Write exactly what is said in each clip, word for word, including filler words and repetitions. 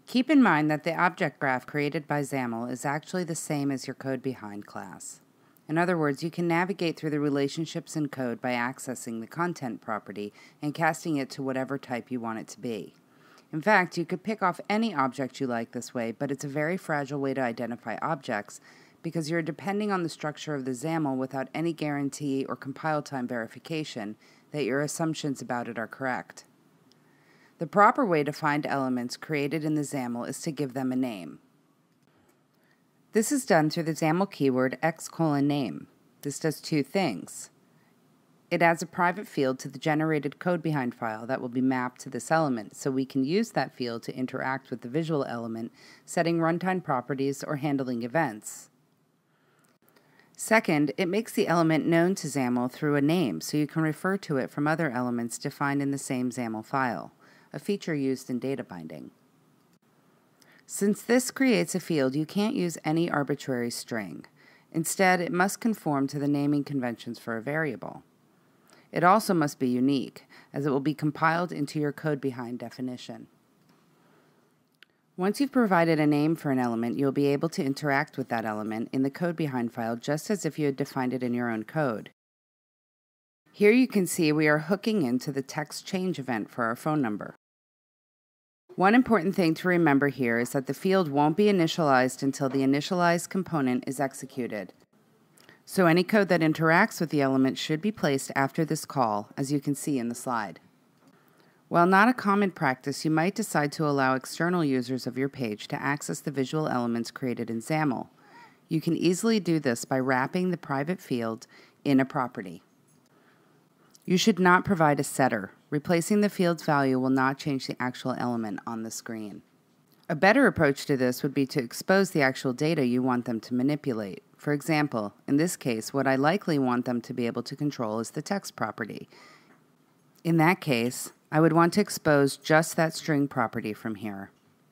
Keep in mind that the object graph created by XAML is actually the same as your code behind class. In other words, you can navigate through the relationships in code by accessing the content property and casting it to whatever type you want it to be. In fact, you could pick off any object you like this way, but it's a very fragile way to identify objects because you're depending on the structure of the XAML without any guarantee or compile time verification that your assumptions about it are correct. The proper way to find elements created in the XAML is to give them a name. This is done through the XAML keyword x colon name. This does two things. It adds a private field to the generated code behind file that will be mapped to this element, so we can use that field to interact with the visual element, setting runtime properties or handling events. Second, it makes the element known to XAML through a name, so you can refer to it from other elements defined in the same XAML file, a feature used in data binding. Since this creates a field, you can't use any arbitrary string. Instead, it must conform to the naming conventions for a variable. It also must be unique, as it will be compiled into your code behind definition. Once you've provided a name for an element, you'll be able to interact with that element in the code behind file just as if you had defined it in your own code. Here you can see we are hooking into the text change event for our phone number. One important thing to remember here is that the field won't be initialized until the initialized component is executed. So any code that interacts with the element should be placed after this call, as you can see in the slide. While not a common practice, you might decide to allow external users of your page to access the visual elements created in XAML. You can easily do this by wrapping the private field in a property. You should not provide a setter. Replacing the field's value will not change the actual element on the screen. A better approach to this would be to expose the actual data you want them to manipulate. For example, in this case, what I likely want them to be able to control is the text property. In that case, I would want to expose just that string property from here.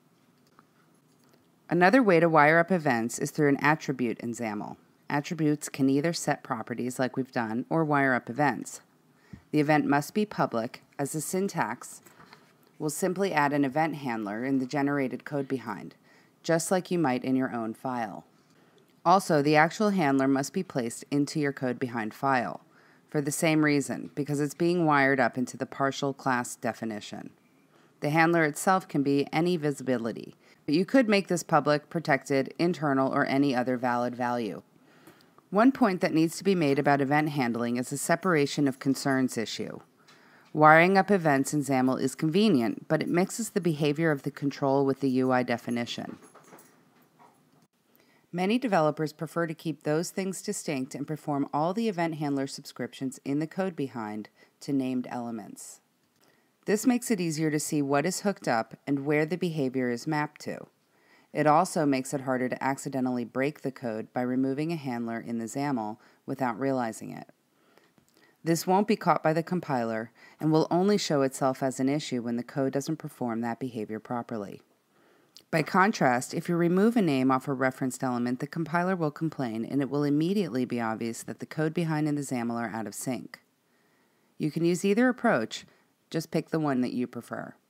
Another way to wire up events is through an attribute in XAML. Attributes can either set properties like we've done or wire up events. The event must be public, as the syntax will simply add an event handler in the generated code behind, just like you might in your own file. Also, the actual handler must be placed into your code behind file, for the same reason, because it's being wired up into the partial class definition. The handler itself can be any visibility, but you could make this public, protected, internal, or any other valid value. One point that needs to be made about event handling is the separation of concerns issue. Wiring up events in XAML is convenient, but it mixes the behavior of the control with the U I definition. Many developers prefer to keep those things distinct and perform all the event handler subscriptions in the code behind to named elements. This makes it easier to see what is hooked up and where the behavior is mapped to. It also makes it harder to accidentally break the code by removing a handler in the XAML without realizing it. This won't be caught by the compiler and will only show itself as an issue when the code doesn't perform that behavior properly. By contrast, if you remove a name off a referenced element, the compiler will complain and it will immediately be obvious that the code behind in the XAML are out of sync. You can use either approach, just pick the one that you prefer.